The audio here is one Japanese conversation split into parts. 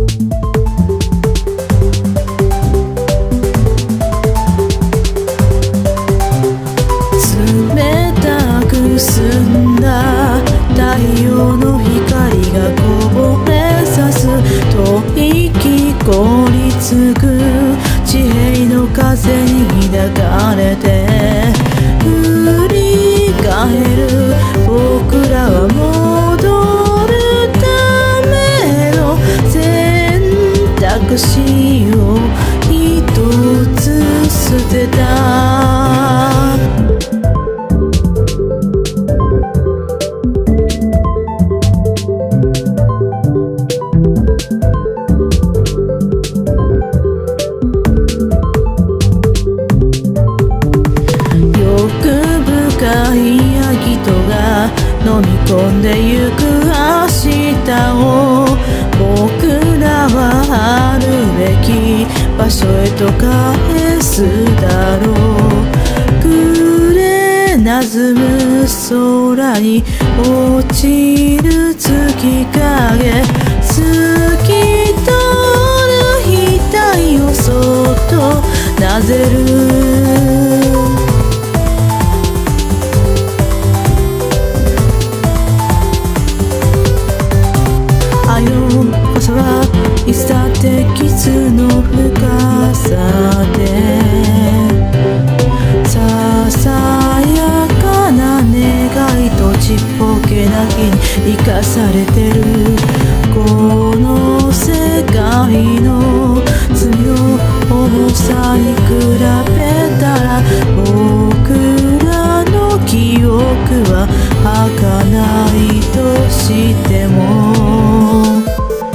冷たく澄んだ太陽の光がこぼれさす吐息凍りつく地平の風に抱かれて振り返る僕らは戻るための選択肢を一つ捨てた深いヤギとが飲み込んでゆく明日を僕らはあるべき場所へと返すだろう暮れなずむ空に落ちる月影透き通る額をそっとなぜる傘はいつだって傷の深さでささやかな願いとちっぽけな日に生かされてるこの世界の罪の重さに比べたら僕らの記憶は儚いとしても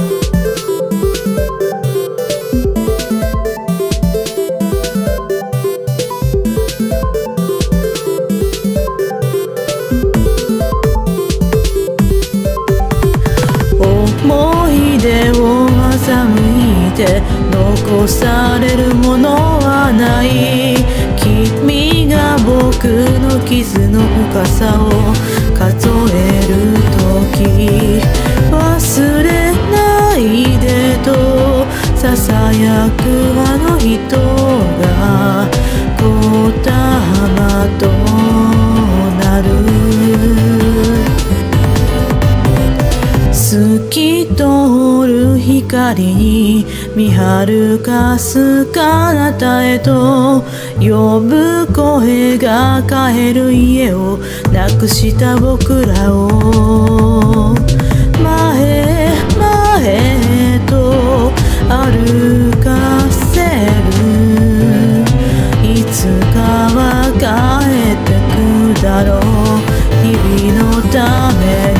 思い出を欺いて残されるものはない君が僕の傷の深さを数える時忘れないでとささやくあの人が言霊となる透き通る光に見張るかすかなたへと呼ぶ声が帰る家をなくした僕らを前へと歩かせるいつかは帰ってくだろう日々のため